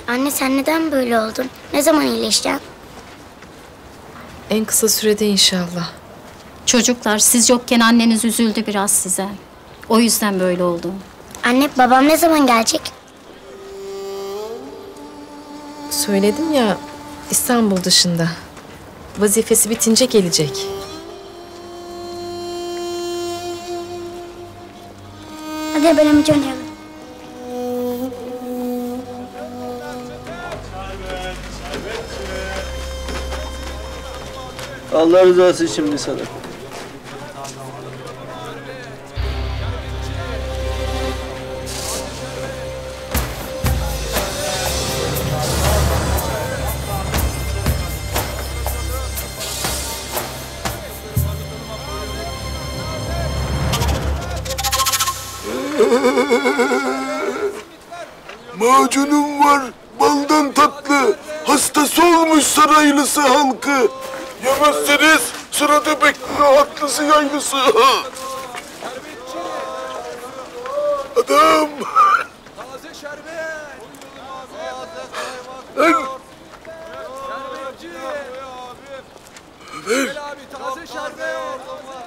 Anne sen neden böyle oldun? Ne zaman iyileşeceksin? En kısa sürede inşallah. Çocuklar siz yokken anneniz üzüldü biraz size. O yüzden böyle oldu. Anne babam ne zaman gelecek? Söyledim ya, İstanbul dışında. Vazifesi bitince gelecek. Hadi ben amca oynayalım. Allah rızası için bir sana. Macunum var, baldan tatlı. Hastası olmuş saraylısı halkı. Yemezseniz sırada bekliyor atlısı yaylısı. Adam. Taze şerbet. Lan. Şerbetçi. Ver. Gel abi taze şerbet.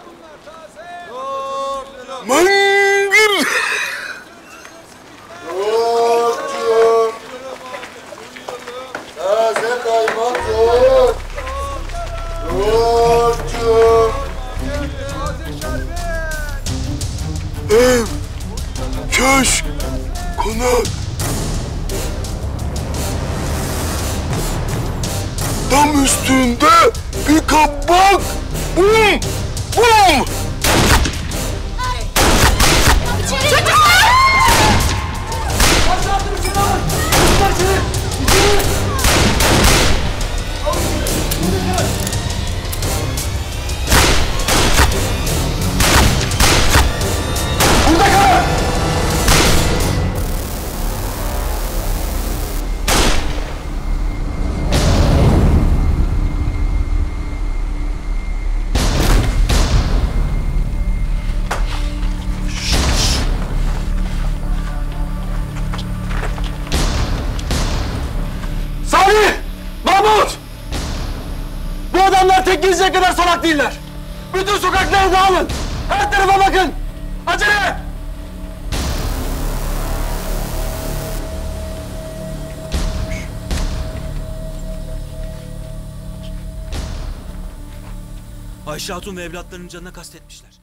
Mangır. Yoğurtçum. Taze kaymak yoğurt. Yoğurtçum. Ev, köşk, konak. Tam üstünde bir kabak. Bum, bum. Salih! Mahmut! Bu adamlar tek gelecek kadar salak değiller. Bütün sokakları dağılın. Her tarafa bakın. Acele! Ayşe Hatun ve evlatlarının canına kastetmişler.